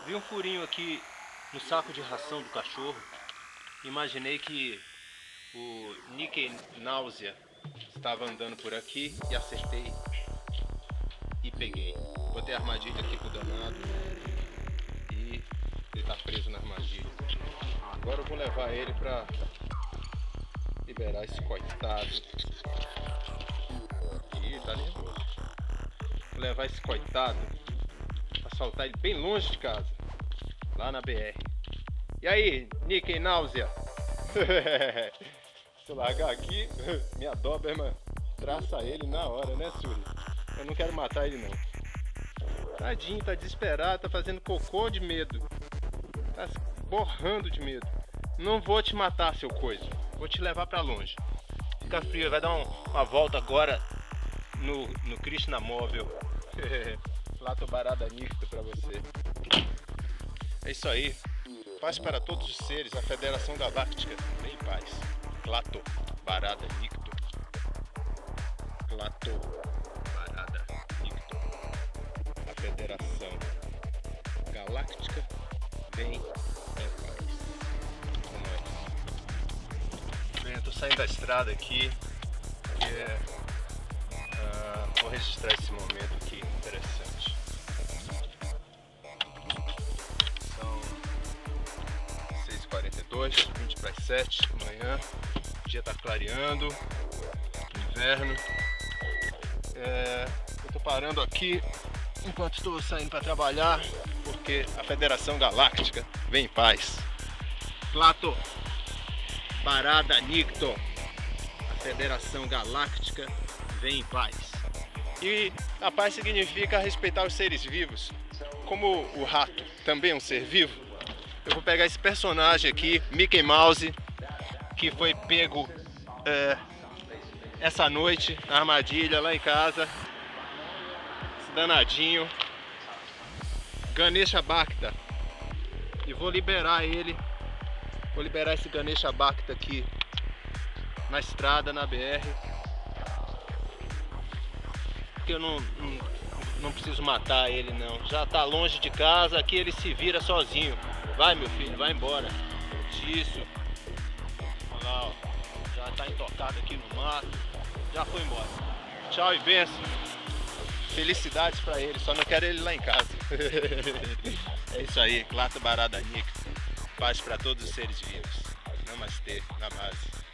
Vi um furinho aqui no saco de ração do cachorro. Imaginei que o Mickey Náusea estava andando por aqui e acertei e peguei. Botei a armadilha aqui pro danado e ele tá preso na armadilha. Agora eu vou levar ele pra liberar esse coitado. Ih, tá nervoso. Vou levar esse coitado pra soltar ele bem longe de casa, lá na BR. E aí, Mickey Náusea? Se eu largar aqui, minha Doberman traça ele na hora, né, Suri? Eu não quero matar ele não. Tadinho, tá desesperado, tá fazendo cocô de medo. Tá se borrando de medo. Não vou te matar, seu coisa. Vou te levar pra longe. Fica frio, vai dar uma volta agora no Krishna Móvel. Lato Barada Nicto pra você. É isso aí. Paz para todos os seres, a Federação Galáctica. Vem em paz. Lato Barada Nicto. Lato Barada Nicto. A Federação Galáctica vem em paz. É nóis. Bem, eu tô saindo da estrada aqui. Vou registrar esse momento aqui interessante. São 6h42, 20 para as 7 da manhã. O dia tá clareando. Inverno. Eu tô parando aqui enquanto estou saindo para trabalhar, porque a Federação Galáctica vem em paz. Plato Barada Nicto. A Federação Galáctica vem em paz. E a paz significa respeitar os seres vivos. Como o rato também é um ser vivo, eu vou pegar esse personagem aqui, Mickey Mouse, que foi pego essa noite na armadilha lá em casa. Esse danadinho, Ganesha Bacta. E vou liberar ele. Vou liberar esse Ganesha Bacta aqui na estrada, na BR. Eu não preciso matar ele não. Já tá longe de casa, aqui ele se vira sozinho. Vai, meu filho, vai embora. Isso. Olha lá, ó. Já tá intocado aqui no mato. Já foi embora. Tchau e benção. Felicidades pra ele, só não quero ele lá em casa. É isso aí, Lato Barada Nicto. Paz pra todos os seres vivos. Namastê, na base.